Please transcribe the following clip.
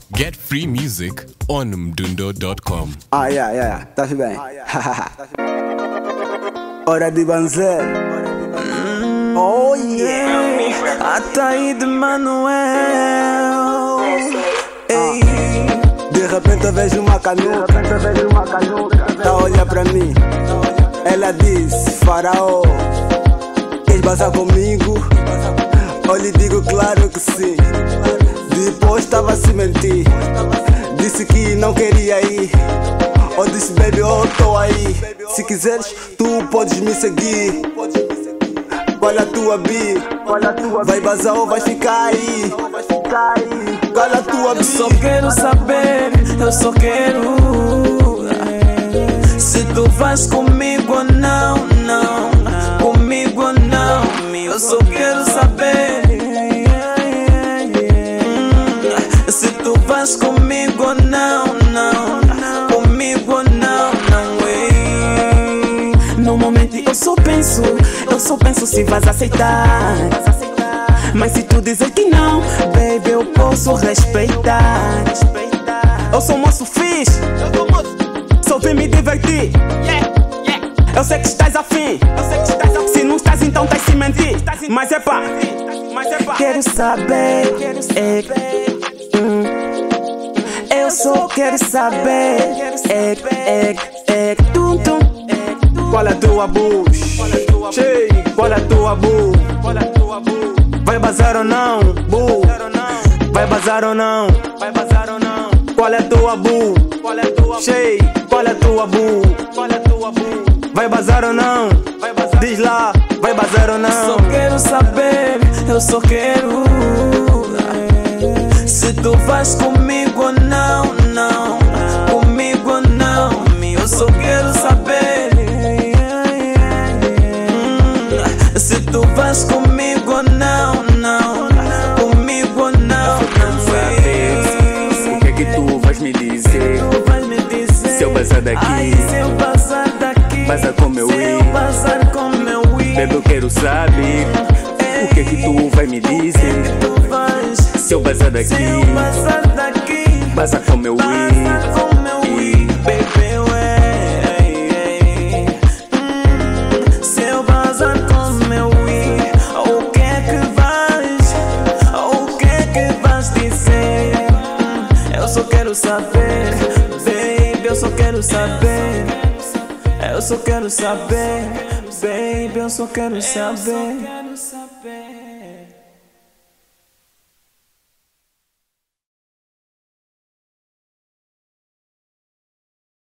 Get free music on mdundo.com. Yeah, tá bem. Hora de banzer. Oh yeah, Ataíde Manuel. Ei, de repente eu vejo uma canuca. Tá a olhar pra mim. Ela diz, faraó, queres bazar comigo? Eu lhe digo claro que sim. Depois estava a se mentir. Disse que não queria ir. Eu disse baby, eu tô aí. Se quiseres, tu podes me seguir. Qual a tua bi? Vai bazar ou vai ficar aí? Qual a tua bi? Eu só quero saber, eu só quero se tu vais comigo ou não, não. Comigo ou não. Eu só quero saber se tu vais comigo ou não, não. Comigo ou não, não. Ei. No momento eu só penso se vais aceitar. Mas se tu dizer que não, baby, eu posso respeitar. Eu sou moço fixe, só vim me divertir. Eu sei que estás afim, se não estás então estás se mentir. Mas é pá, quero saber, eu só quero saber, tum tum. Qual é a tua bush? Qual é a tua bu? Vai bazar ou não? Bu? Vai bazar ou não? Qual é a tua bu? Qual é a tua bu? Vai bazar ou não? Diz lá, vai bazar ou não? Só quero saber, eu só quero se tu vais comigo ou não, não. Comigo ou não. Eu só quero saber se tu vais comigo ou não, não. Comigo ou não. O que é que tu vais me dizer? Se eu passar daqui, ai, se eu passar daqui, passa com meu se eu passar com meu i, baby, eu quero saber. O que é que tu vai me dizer? Se eu passar daqui, passa com meu i, baby, se eu passar com meu i, o que é que vais dizer? Eu só quero saber, baby, eu só quero saber. Eu só quero saber, baby, eu só quero saber.